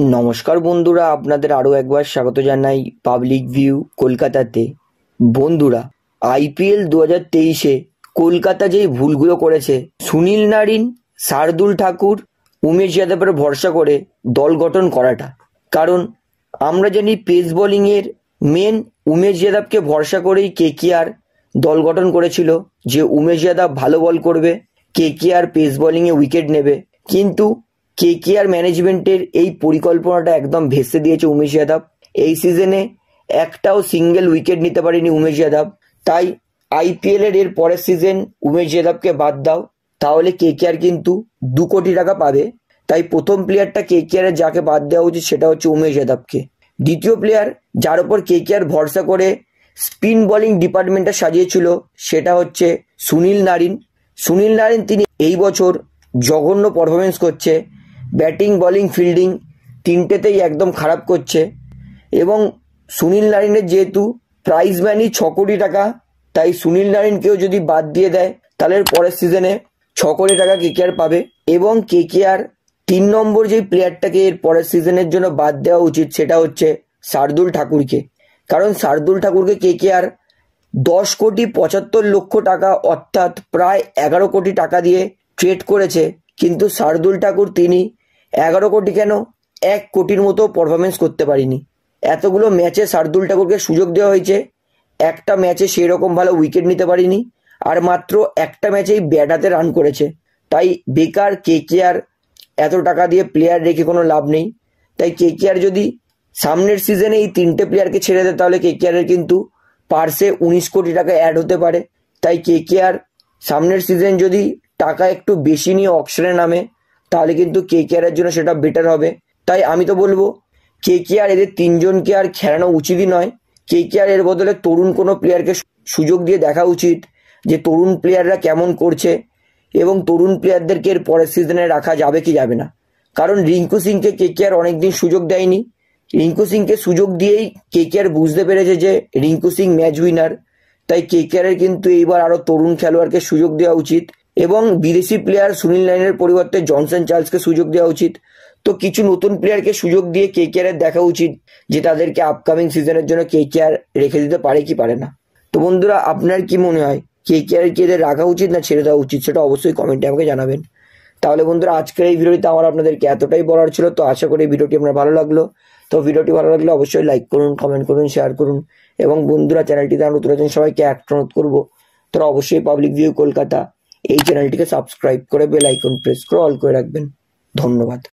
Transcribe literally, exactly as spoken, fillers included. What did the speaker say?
নমস্কার বন্ধুরা, আপনাদের আরও একবার স্বাগত জানাই পাবলিক ভিউ কলকাতাতে। বন্ধুরা, আইপিএল দু হাজার তেইশে কলকাতা যেই ভুলগুলো করেছে, সুনীল নারিন, শার্দুল ঠাকুর, উমেশ যাদবের ভরসা করে দল গঠন করাটা। কারণ আমরা জানি পেস বোলিংয়ের মেন উমেশ যাদবকে ভরসা করেই কেকেআর দল গঠন করেছিল যে উমেশ যাদব ভালো বল করবে, কেকেআর পেস বোলিংয়ে উইকেট নেবে। কিন্তু কেকেআর ম্যানেজমেন্টের এই পরিকল্পনাটা একদম ভেস্তে দিয়েছে উমেশ যাদব। এই সিজনে একটাও সিঙ্গেল উইকেট নিতে পারেনি উমেশ যাদব। তাই আইপিএলের এর পরের সিজন উমেশ যাদবকে বাদ দাও, তাহলে কেকেআর কিন্তু দু কোটি টাকা পাবে। তাই প্রথম প্লেয়ারটা কেকেআরের যাকে বাদ দেওয়া উচিত সেটা হচ্ছে উমেশ যাদবকে। দ্বিতীয় প্লেয়ার যার উপর কেকেআর ভরসা করে স্পিন বোলিং ডিপার্টমেন্টটা সাজিয়েছিল সেটা হচ্ছে সুনীল নারিন। সুনীল নারিন তিনি এই বছর জঘন্য পারফরমেন্স করছে, ব্যাটিং বোলিং ফিল্ডিং তিনটেতেই একদম খারাপ করছে। এবং সুনীল নারিনের যেহেতু প্রাইজ মানি ছ কোটি টাকা, তাই সুনীল নারিনকেও যদি বাদ দিয়ে দেয় তাহলে পরের সিজনে ছ কোটি টাকা কেকেআর পাবে। এবং কেকেআর তিন নম্বর যেই প্লেয়ারটাকে এর পরের সিজনের জন্য বাদ দেওয়া উচিত সেটা হচ্ছে শার্দুল ঠাকুরকে। কারণ শার্দুল ঠাকুরকে কেকেআর দশ কোটি পঁচাত্তর লক্ষ টাকা অর্থাৎ প্রায় এগারো কোটি টাকা দিয়ে ট্রেড করেছে, কিন্তু শার্দুল ঠাকুর তিনি এগারো কোটি কেন এক কোটির মতো পারফরমেন্স করতে পারিনি। এতগুলো ম্যাচে শার্দুল ঠাকুরকে সুযোগ দেওয়া হয়েছে, একটা ম্যাচে সেই রকম ভালো উইকেট নিতে পারিনি, আর মাত্র একটা ম্যাচেই ব্যাট হাতে রান করেছে। তাই বেকার কেকেআর এত টাকা দিয়ে প্লেয়ার রেখে কোনো লাভ নেই। তাই কেকেআর যদি সামনের সিজনে এই তিনটে প্লেয়ারকে ছেড়ে দেয় তাহলে কেকেআরের কিন্তু পার্সে উনিশ কোটি টাকা অ্যাড হতে পারে। তাই কেকেআর সামনের সিজন যদি টাকা একটু বেশি নিয়ে অকশনে নামে তাহলে কিন্তু কেকেআরের জন্য সেটা বেটার হবে। তাই আমি তো বলবো কেকেআর এদের তিনজনকে আর খেলানো উচিতই নয়। কেকেআর এর বদলে তরুণ কোনো প্লেয়ারকে সুযোগ দিয়ে দেখা উচিত যে তরুণ প্লেয়াররা কেমন করছে, এবং তরুণ প্লেয়ারদেরকে এর পরের সিজনে রাখা যাবে কি যাবে না। কারণ রিঙ্কু সিংকে কেকেআর অনেকদিন সুযোগ দেয়নি। রিঙ্কু সিংকে সুযোগ দিয়েই কেকেআর বুঝতে পেরেছে যে রিঙ্কু সিং ম্যাচ উইনার। তাই কেকেআরের কিন্তু এইবার আরও তরুণ খেলোয়াড়কে সুযোগ দেওয়া উচিত, এবং বিদেশি প্লেয়ার সুনীল নারিনের পরিবর্তে জনসন চার্লসকে সুযোগ দেওয়া উচিত। তো কিছু নতুন প্লেয়ারকে সুযোগ দিয়ে কেকেআরের দেখা উচিত যে তাদেরকে আপকামিং সিজনের জন্য কেকেআর রেখে দিতে পারে কি পারে না। তো বন্ধুরা, আপনার কি মনে হয় কেকেআর কি এদের রাখা উচিত না ছেড়ে দেওয়া উচিত, সেটা অবশ্যই কমেন্টে আমাকে জানাবেন। তাহলে বন্ধুরা, আজকের এই ভিডিওটিতে আমার আপনাদেরকে এতটাই বলার ছিল। তো আশা করি ভিডিওটি আপনার ভালো লাগলো। তো ভিডিওটি ভালো লাগলে অবশ্যই লাইক করুন, কমেন্ট করুন, শেয়ার করুন, এবং বন্ধুরা চ্যানেলটিতে নতুন আছেন সবাইকে একটা অনুরোধ করবো, তারা অবশ্যই পাবলিক ভিউ কলকাতা এই চ্যানেলটিকে সাবস্ক্রাইব করে বেল আইকন প্রেস করে অল করে রাখবেন। ধন্যবাদ।